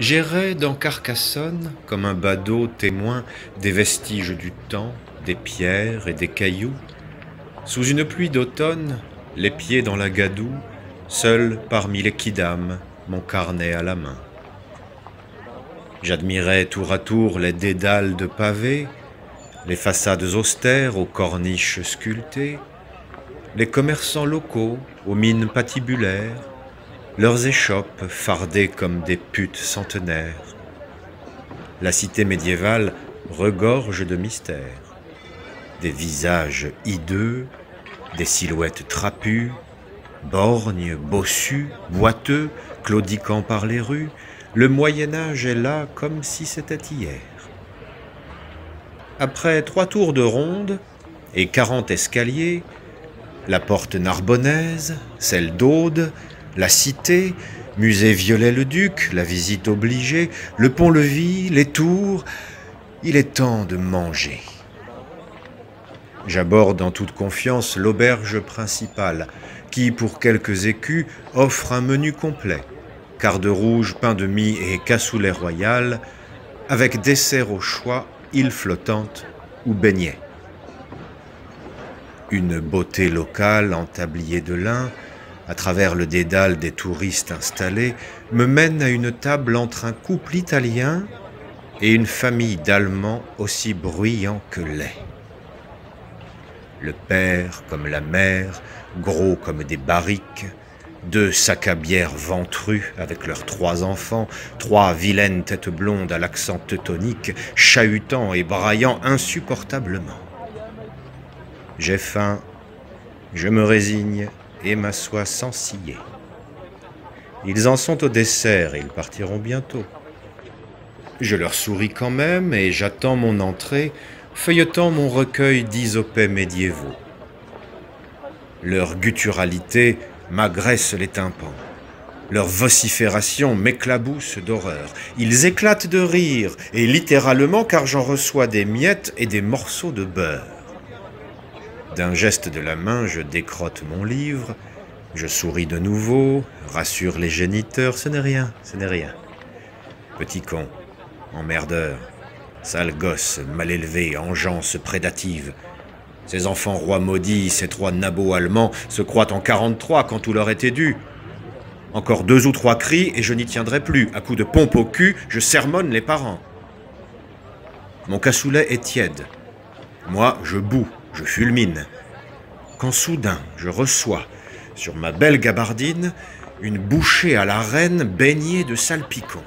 J'errais dans Carcassonne comme un badaud témoin des vestiges du temps, des pierres et des cailloux. Sous une pluie d'automne, les pieds dans la gadoue, seul parmi les quidam, mon carnet à la main. J'admirais tour à tour les dédales de pavés, les façades austères aux corniches sculptées, les commerçants locaux aux mines patibulaires, leurs échoppes fardées comme des putes centenaires. La cité médiévale regorge de mystères, des visages hideux, des silhouettes trapues, borgnes, bossus, boiteux, claudiquant par les rues. Le Moyen-Âge est là comme si c'était hier. Après 3 tours de ronde et 40 escaliers, la porte narbonnaise, celle d'Aude, la cité, musée Viollet-le-Duc, la visite obligée, le pont-levis, les tours, il est temps de manger. J'aborde en toute confiance l'auberge principale, qui, pour quelques écus, offre un menu complet. Carde rouge, pain de mie et cassoulet royal, avec dessert au choix, île flottante ou beignet. Une beauté locale en tablier de lin, à travers le dédale des touristes installés, me mène à une table entre un couple italien et une famille d'Allemands aussi bruyants que laids. Le père comme la mère, gros comme des barriques, 2 sacs à bière ventrus avec leurs 3 enfants, 3 vilaines têtes blondes à l'accent teutonique, chahutant et braillant insupportablement. J'ai faim, je me résigne et m'assois sans scier. Ils en sont au dessert et ils partiront bientôt. Je leur souris quand même et j'attends mon entrée, feuilletant mon recueil d'isopets médiévaux. Leur gutturalité m'agresse les tympans. Leur vocifération m'éclabousse d'horreur. Ils éclatent de rire, et littéralement car j'en reçois des miettes et des morceaux de beurre. D'un geste de la main, je décrotte mon livre, je souris de nouveau, rassure les géniteurs, ce n'est rien, ce n'est rien. Petit con, emmerdeur, sale gosse, mal élevé, engeance prédative. Ces enfants rois maudits, ces 3 nabots allemands, se croient en 43 quand tout leur était dû. Encore 2 ou 3 cris et je n'y tiendrai plus. À coups de pompe au cul, je sermonne les parents. Mon cassoulet est tiède. Moi, je boue, je fulmine. Quand soudain, je reçois, sur ma belle gabardine, une bouchée à la reine baignée de salpicon.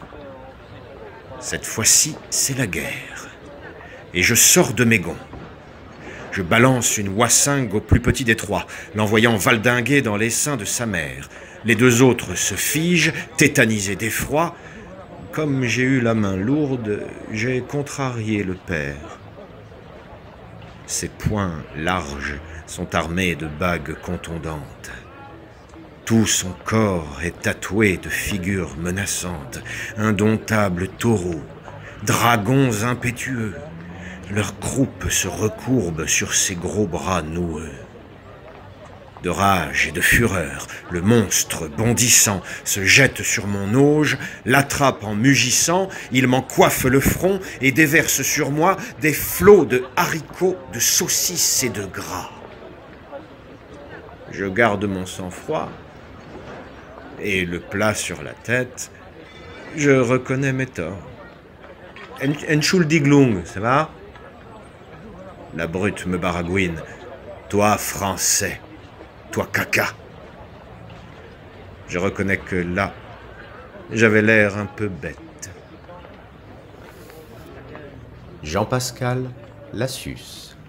Cette fois-ci, c'est la guerre. Et je sors de mes gonds. Je balance une wassingue au plus petit des 3, l'envoyant valdinguer dans les seins de sa mère. Les 2 autres se figent, tétanisés d'effroi. Comme j'ai eu la main lourde, j'ai contrarié le père. Ses poings larges sont armés de bagues contondantes. Tout son corps est tatoué de figures menaçantes, indomptables taureaux, dragons impétueux. Leur croupe se recourbe sur ses gros bras noueux. De rage et de fureur, le monstre, bondissant, se jette sur mon auge, l'attrape en mugissant, il m'en coiffe le front et déverse sur moi des flots de haricots, de saucisses et de gras. Je garde mon sang-froid et le plat sur la tête, je reconnais mes torts. Entschuldigung, ça va? La brute me baragouine. Toi, français. Toi, caca. Je reconnais que là, j'avais l'air un peu bête. Jean-Pascal Lassus.